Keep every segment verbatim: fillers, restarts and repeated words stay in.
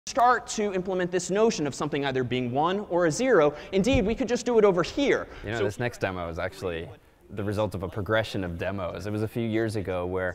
start to implement this notion of something either being one or a zero. Indeed, we could just do it over here. You know, so this next demo is actually the result of a progression of demos. It was a few years ago where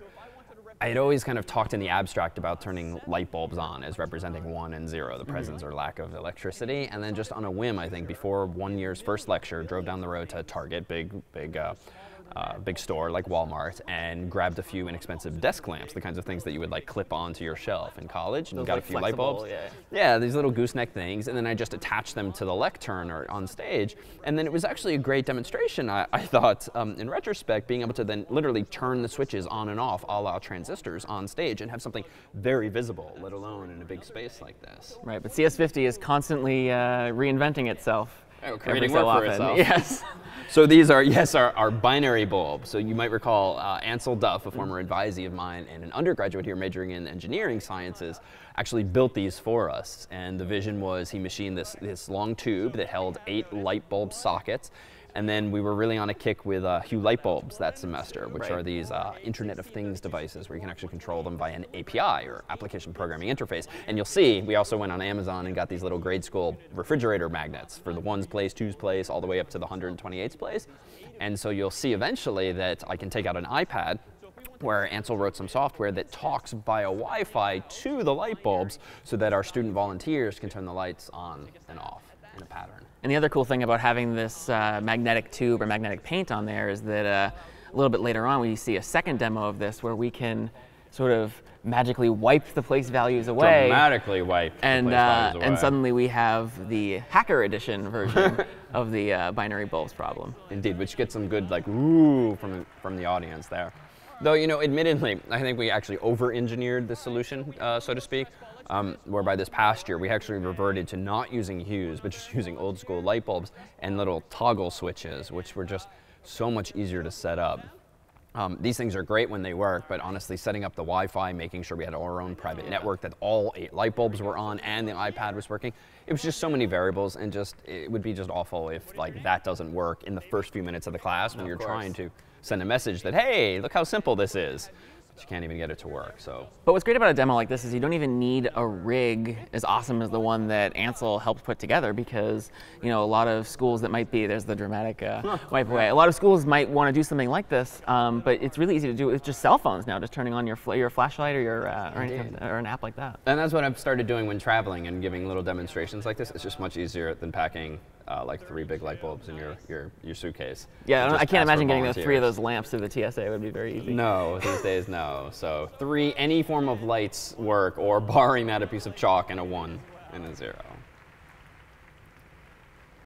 I had always kind of talked in the abstract about turning light bulbs on as representing one and zero, the presence or lack of electricity. And then just on a whim, I think, before one year's first lecture, drove down the road to Target, big, big, uh, uh, big store like Walmart, and grabbed a few inexpensive desk lamps, the kinds of things that you would like clip onto your shelf in college, and Those got like a few light bulbs. Yeah. yeah, these little gooseneck things, and then I just attached them to the lectern or on stage. And then it was actually a great demonstration, I, I thought, um, in retrospect, being able to then literally turn the switches on and off a la transistors on stage and have something very visible, let alone in a big space like this. Right, but C S fifty is constantly uh, reinventing itself. Oh, creating every so work for often. itself. Yes. So these are, yes, our, our binary bulbs. So you might recall uh, Ansel Duff, a former advisee of mine and an undergraduate here majoring in engineering sciences, actually built these for us. And the vision was he machined this, this long tube that held eight light bulb sockets. And then we were really on a kick with uh, Hue light bulbs that semester, which right. are these uh, Internet of Things devices where you can actually control them via an A P I or application programming interface. And you'll see, we also went on Amazon and got these little grade school refrigerator magnets for the ones place, twos place, all the way up to the one hundred twenty-eights place. And so you'll see eventually that I can take out an iPad where Ansel wrote some software that talks via Wi-Fi to the light bulbs so that our student volunteers can turn the lights on and off in a pattern. And the other cool thing about having this uh, magnetic tube or magnetic paint on there is that uh, a little bit later on we see a second demo of this where we can sort of magically wipe the place values away. Dramatically wipe and, the place uh, values away. And suddenly we have the hacker edition version of the uh, binary bulbs problem. Indeed, which gets some good like ooh from, from the audience there. Though, you know, admittedly, I think we actually over-engineered the solution, uh, so to speak. Um, whereby this past year we actually reverted to not using hues, but just using old school light bulbs and little toggle switches, which were just so much easier to set up. Um, these things are great when they work, but honestly, setting up the Wi-Fi, making sure we had our own private network that all eight light bulbs were on and the iPad was working, it was just so many variables, and just it would be just awful if like that doesn't work in the first few minutes of the class when no, you're course. trying to send a message that, hey, look how simple this is. You can't even get it to work. So. But what's great about a demo like this is you don't even need a rig as awesome as the one that Ansel helped put together, because you know a lot of schools that might be, there's the dramatic uh, huh. wipe away. A lot of schools might want to do something like this, um, but it's really easy to do with just cell phones now, just turning on your, fl your flashlight or, your, uh, or, anything, or an app like that. And that's what I've started doing when traveling and giving little demonstrations like this. It's just much easier than packing Uh, like three big light bulbs in your, your, your suitcase. Yeah, I can't imagine getting those three of volunteers. those lamps through the T S A. It would be very easy. No, these days, no. So three, any form of lights work, or barring that, a piece of chalk and a one and a zero.